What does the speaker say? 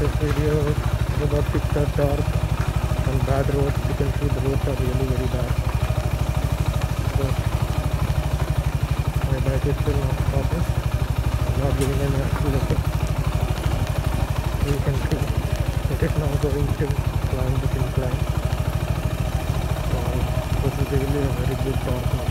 this video is about Gixxer Torque on bad roads. You can see the roads are really very bad. So my bike is still not stopping. I'm not giving any acceleration. You can see it is now going to climb the incline. So this is really a very good torque.